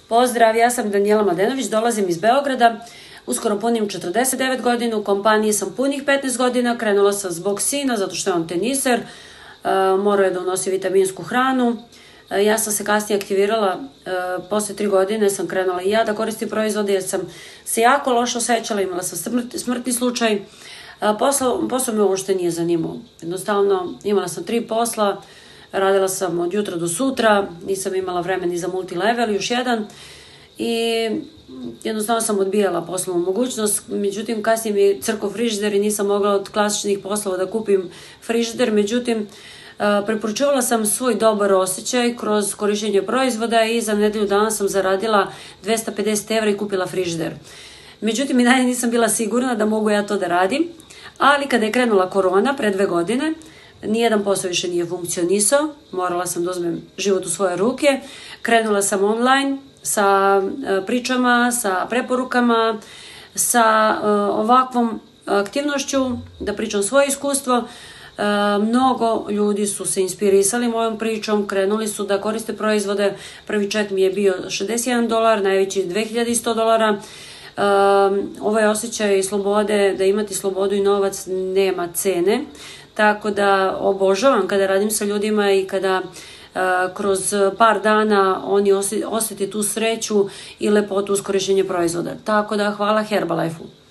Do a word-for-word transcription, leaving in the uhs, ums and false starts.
Pozdrav, ja sam Danijela Mladenović, dolazim iz Beograda, uskoro punim četrdeset devet godina, u kompaniji sam punih petnaest godina, krenula sam zbog sina, zato što je on teniser, morao je da unosi vitaminsku hranu. Ja sam se kasnije aktivirala, posle tri godine sam krenula i ja da koristim proizvode jer sam se jako loše osjećala, imala sam smrtni slučaj. Posao me uopšte nije zanimao. Jednostavno, imala sam tri posla, radila sam od jutra do sutra, nisam imala vremena ni za multilevel, još jedan. I jednostavno sam odbijala poslovnu mogućnost, međutim kasnije mi je crko frižider i nisam mogla od klasičnih poslova da kupim frižider, međutim preporučuvala sam svoj dobar osjećaj kroz korišćenje proizvoda i za nedelju dana sam zaradila dvesta pedeset evra i kupila frižider. Međutim, i dalje nisam bila sigurna da mogu ja to da radim, ali kada je krenula korona pre dve godine, nijedan posao više nije funkcionisao, morala sam da uzmem život u svoje ruke, krenula sam online sa pričama, sa preporukama, sa ovakvom aktivnošću, da pričam svoje iskustvo. Mnogo ljudi su se inspirisali mojom pričom, krenuli su da koriste proizvode, prvi ček mi je bio šezdeset jedan dolar, najveći dve hiljade sto dolara. Ovaj osjećaj slobode, da imati slobodu i novac nema cene, tako da obožavam kada radim sa ljudima i kada kroz par dana oni osjeti tu sreću i lepotu uz korišćenje proizvoda. Tako da hvala Herbalife-u.